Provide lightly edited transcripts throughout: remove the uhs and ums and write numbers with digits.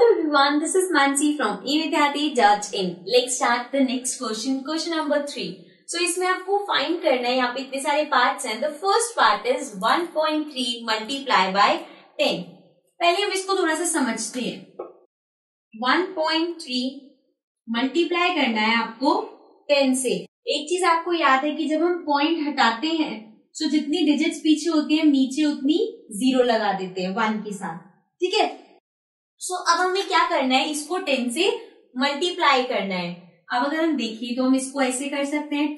everyone, this is Mansi from evidyarthi.in. Let's start the next question. Question number 3. So इसमें आपको find करना है, यहाँ पे इतने सारे पार्ट्स हैं. The first part is 1.3 multiply by 10. पहले हम इसको थोड़ा सा समझते हैं. 1.3 मल्टीप्लाई करना है आपको 10 से. एक चीज आपको याद है कि जब हम पॉइंट हटाते हैं तो जितनी डिजिट्स पीछे होती है नीचे उतनी 0 लगा देते हैं 1 के साथ. ठीक है. सो अब हमें क्या करना है, इसको 10 से मल्टीप्लाई करना है. अब अगर हम देखिए तो हम इसको ऐसे कर सकते हैं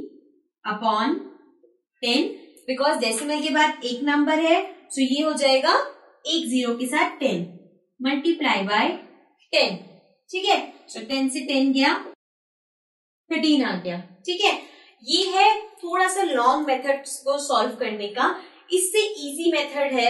13/10, बिकॉज डेसिमल के बाद एक नंबर है, सो ये हो जाएगा एक 0 के साथ 10 मल्टीप्लाई बाय 10. ठीक है. सो 10 से 10 गया, 13 आ गया. ठीक है. ये है थोड़ा सा लॉन्ग मेथड को सॉल्व करने का. इससे इजी मेथड है,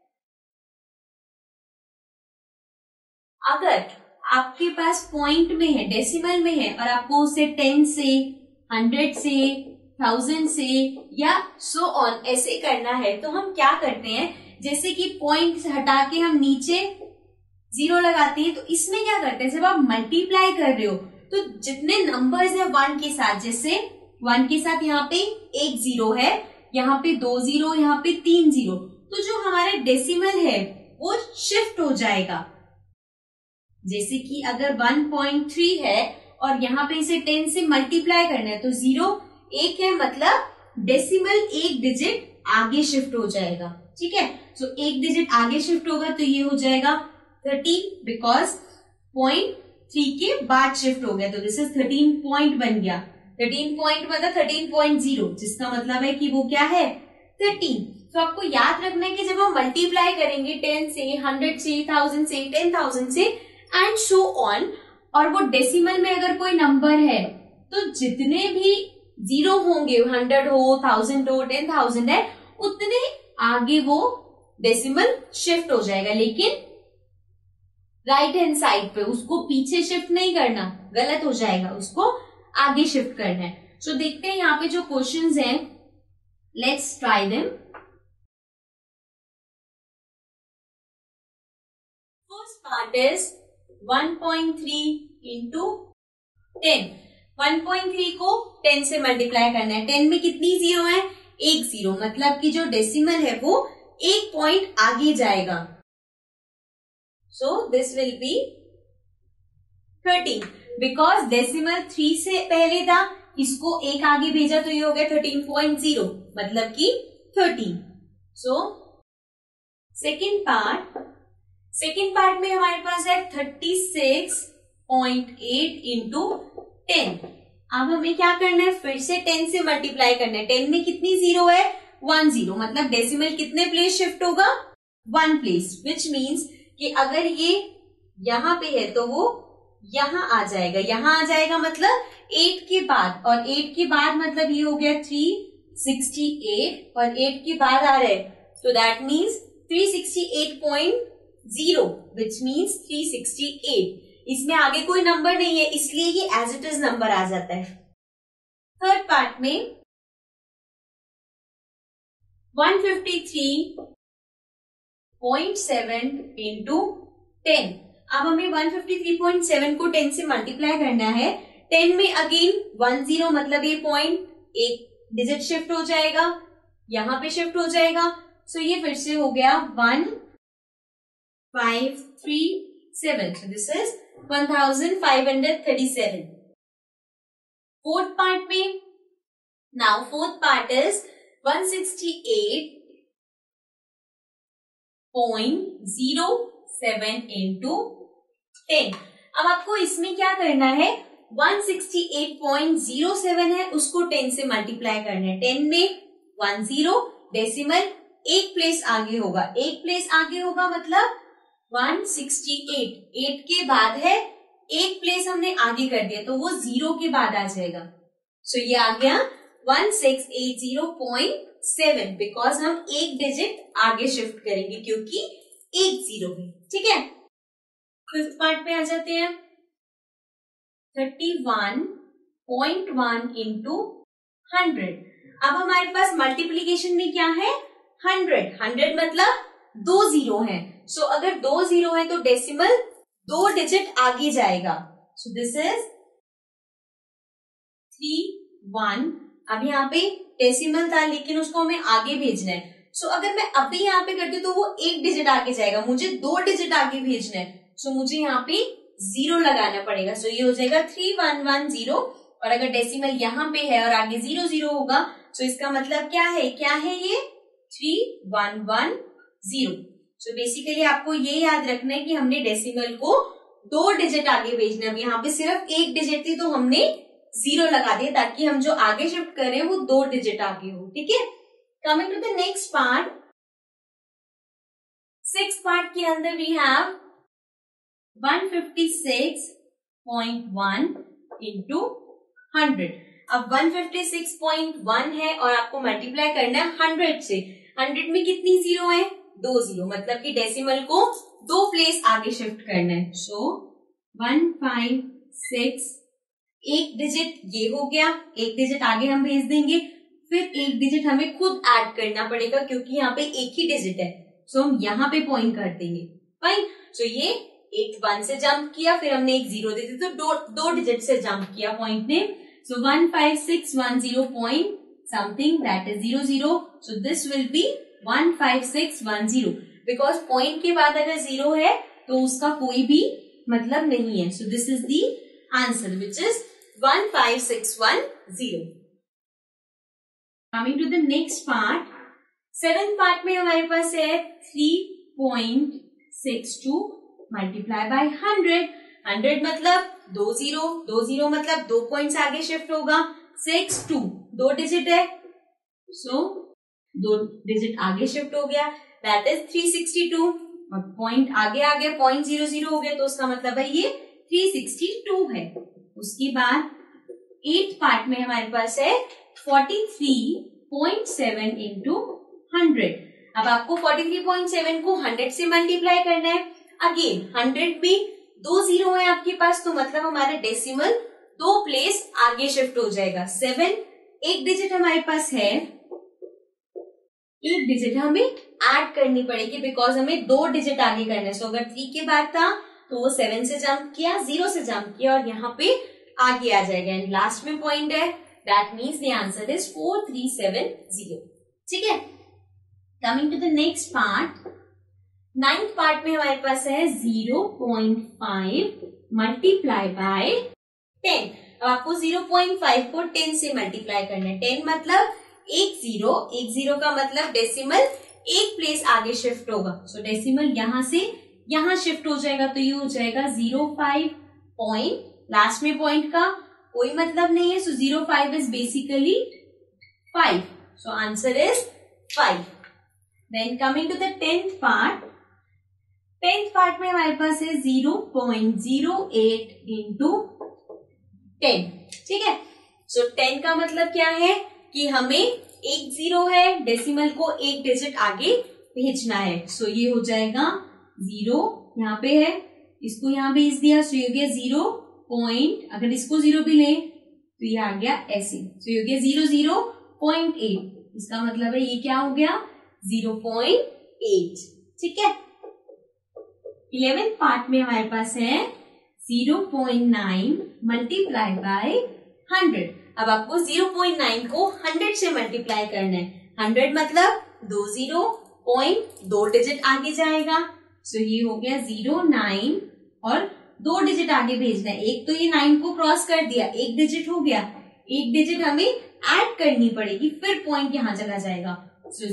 अगर आपके पास पॉइंट में है, डेसिमल में है, और आपको उसे 10 से 100 से 1000 से या सो ऑन ऐसे करना है, तो हम क्या करते हैं, जैसे कि पॉइंट हटा के हम नीचे 0 लगाते हैं. तो इसमें क्या करते हैं, जब आप मल्टीप्लाई कर रहे हो तो जितने नंबर्स है 1 के साथ, जैसे 1 के साथ यहाँ पे एक 0 है, यहाँ पे 2 0, यहाँ पे 3 0, तो जो हमारे डेसिमल है वो शिफ्ट हो जाएगा. जैसे कि अगर 1.3 है और यहाँ पे इसे 10 से मल्टीप्लाई करना है, तो 0 1 है, मतलब डेसिमल एक डिजिट आगे शिफ्ट हो जाएगा. ठीक है. सो एक डिजिट आगे शिफ्ट होगा तो ये हो जाएगा 13, बिकॉज 0.3 के बाद शिफ्ट हो गया, तो दिस इज 13 पॉइंट बन गया. 13 पॉइंट मतलब 13.0, जिसका मतलब है कि वो क्या है, 13. तो आपको याद रखना है कि जब हम मल्टीप्लाई करेंगे 10 से 100 से 1000 से 10,000 से एंड सो ऑन, और वो डेसिमल में अगर कोई नंबर है तो जितने भी 0 होंगे, 100 हो, 1000 हो, 10,000 है, उतने आगे वो डेसिमल शिफ्ट हो जाएगा. लेकिन राइट हैंड साइड पे, उसको पीछे शिफ्ट नहीं करना, गलत हो जाएगा, उसको आगे शिफ्ट करना है. सो देखते हैं यहाँ पे जो क्वेश्चंस हैं, let's try them. First part is 1.3 into 10. 1.3 को 10 से मल्टीप्लाई करना है. 10 में कितनी 0 है, एक 0, मतलब कि जो डेसिमल है वो एक पॉइंट आगे जाएगा. So this will be 13, because decimal 3 से पहले था, इसको एक आगे भेजा तो ये हो गया 13.0, मतलब कि 13. सो सेकेंड पार्ट में हमारे पास है 36.8 into 10. अब हमें क्या करना है, फिर से 10 से मल्टीप्लाई करना है. 10 में कितनी 0 है, 1 0, मतलब डेसिमल कितने प्लेस शिफ्ट होगा, 1 प्लेस, विच मीन्स कि अगर ये यहाँ पे है तो वो यहाँ आ जाएगा. यहाँ आ जाएगा मतलब 8 के बाद, और 8 के बाद मतलब ये हो गया 368, और 8 के बाद आ रहा है, so that means 368.0, which means 368. इसमें आगे कोई नंबर नहीं है, इसलिए ये एज इट इज नंबर आ जाता है. थर्ड पार्ट में 153.7 into 10. अब हमें 153.7 को 10 से मल्टीप्लाई करना है. 10 में अगेन 1 0, मतलब ये पॉइंट एक डिजिट शिफ्ट हो जाएगा, यहां पे शिफ्ट हो जाएगा. सो ये फिर से हो गया 1537. So this is 1537. Fourth part में, now fourth part is 168.07 into 10. अब आपको इसमें क्या करना है, 168.07 है, उसको 10 से मल्टीप्लाई करना है. 10 में 1 0, डेसिमल एक प्लेस आगे होगा, एक प्लेस आगे होगा मतलब 168, 8 के बाद है, एक प्लेस हमने आगे कर दिया तो वो 0 के बाद आ जाएगा. सो ये आ गया 1680.7, बिकॉज हम एक डिजिट आगे शिफ्ट करेंगे क्योंकि एक 0 है. ठीक है. फिफ्थ पार्ट पे आ जाते हैं. 31.1 into 100. अब हमारे पास मल्टीप्लीकेशन में क्या है, 100. 100 मतलब 2 0 है. सो अगर 2 0 है तो डेसिमल 2 डिजिट आगे जाएगा। So this is 3-1। अब यहाँ पे डेसिमल था लेकिन उसको हमें आगे भेजना है। सो अगर मैं अभी यहाँ पे करती हूँ तो वो 1 डिजिट आगे जाएगा, मुझे 2 डिजिट आगे भेजना है। सो मुझे यहाँ पे 0 लगाना पड़ेगा। सो ये हो जाएगा 3110। और अगर डेसिमल यहाँ पे है और आगे 00 होगा तो इसका मतलब क्या है ये 3110। सो बेसिकली आपको ये याद रखना है कि हमने डेसिमल को 2 डिजिट आगे भेजना है। यहाँ पे सिर्फ 1 डिजिट थी तो हमने 0 लगा दिया ताकि हम जो आगे शिफ्ट कर रहे हैं वो 2 डिजिट आगे हो। ठीक है, coming to the next part, 6th part के अंदर वी हैव 156.1 इंटू 100। अब 156.1 है और आपको मल्टीप्लाई करना है 100 से। 100 में कितनी जीरो है? 2 जीरो, मतलब कि डेसिमल को 2 प्लेस आगे शिफ्ट करना है। सो 156, 1 डिजिट ये हो गया, 1 डिजिट आगे हम भेज देंगे, फिर 1 डिजिट हमें खुद ऐड करना पड़ेगा क्योंकि यहाँ पे एक ही डिजिट है। सो हम यहाँ पे पॉइंट कर देंगे। फाइन। सो ये एक 1 से जंप किया, फिर हमने एक 0 दे दी तो 2 डिजिट से जंप किया पॉइंट ने। So 15610 point something that is 00। So this will be 15610 because point के बाद अगर 0 है तो उसका कोई भी मतलब नहीं है। So this is the answer which is 15610। Coming to the next part, 7th part में हमारे पास है 3.62 मल्टीप्लाई बाय 100। 100 मतलब 2 जीरो, 2 जीरो मतलब 2 पॉइंट्स आगे शिफ्ट होगा। 62 2 डिजिट है, सो 2 डिजिट आगे शिफ्ट हो गया, दैट इज 362। और पॉइंट आगे आ गया, 0.00 हो गया तो उसका मतलब है ये 362 है। उसके बाद 8th पार्ट में हमारे पास है 43.7 इंटू 100। अब आपको 43.7 को 100 से मल्टीप्लाई करना है। अगेन 100 में 2 जीरो है आपके पास तो मतलब हमारा डेसिमल 2 प्लेस आगे शिफ्ट हो जाएगा। 7 एक डिजिट हमारे पास है, 1 डिजिट हमें ऐड करनी पड़ेगी बिकॉज हमें 2 डिजिट आगे करना है। सो अगर 3 के बाद था तो वो 7 से जंप किया, 0 से जंप किया और यहाँ पे आगे आ जाएगा एंड लास्ट में पॉइंट है, that means the answer is 4370। ठीक है, coming to the next part, 9th part में हमारे पास है 0.5 मल्टीप्लाई बाय 10। अब आपको 0.5 को 10 से मल्टीप्लाई करना है। 10 मतलब 1 जीरो, 1 जीरो का मतलब डेसिमल 1 प्लेस आगे शिफ्ट होगा। सो डेसिमल यहां से यहां शिफ्ट हो जाएगा तो ये हो जाएगा 05 पॉइंट, लास्ट में पॉइंट का कोई मतलब नहीं है। So 05 is basically 5। So answer is 5। Then coming to the 10th part, 10th part में हमारे पास है 0.08 इंटू 10। ठीक है, सो 10 का मतलब क्या है कि हमें 1 जीरो है, डेसिमल को 1 डिजिट आगे भेजना है। सो ये हो जाएगा 0, यहाँ पे है, इसको यहाँ भेज दिया, सो ये हो गया 0 पॉइंट, अगर इसको 0 भी लें तो ये आ गया ऐसे। सो ये हो गया 0.8, इसका मतलब है ये क्या हो गया 0.8। ठीक है, 11th पार्ट में हमारे पास है 0.9 मल्टीप्लाई बाय 100। अब आपको 0.9 को 100 से मल्टीप्लाई करना है। 100 मतलब 2 जीरो, पॉइंट 2 डिजिट आगे जाएगा। सो ये हो गया 09 और 2 डिजिट आगे भेजना है। एक तो ये 9 को क्रॉस कर दिया, 1 डिजिट हो गया, 1 डिजिट हमें ऐड करनी पड़ेगी, फिर पॉइंट यहां चला जाएगा। सो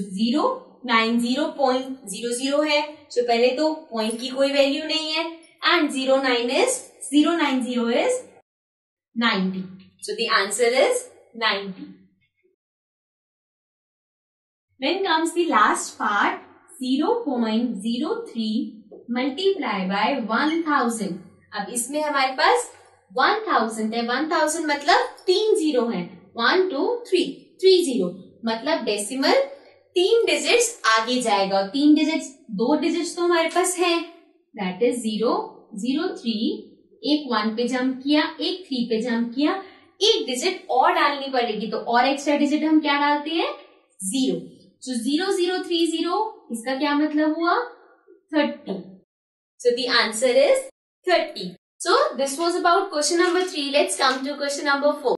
090.00 है। सो पहले तो पॉइंट की कोई वैल्यू नहीं है and 090 is 90। So the answer is 90. Then comes the last part, 0.03 multiply by 1000. अब इसमें हमारे पास 1000 है, 1000 मतलब 3 जीरो है, 1 2 3, 3 जीरो मतलब डेसिमल 3 डिजिट्स आगे जाएगा और 3 डिजिट्स, 2 डिजिट्स तो हमारे पास है, दैट इज 0 0 3, एक 1 पे जंप किया, एक 3 पे जंप किया, एक डिजिट और डालनी पड़ेगी तो और एक्स्ट्रा डिजिट हम क्या डालते हैं 0। सो 0030, इसका क्या मतलब हुआ 30। So the answer is 30. So this was about question number 3. Let's come to question number 4.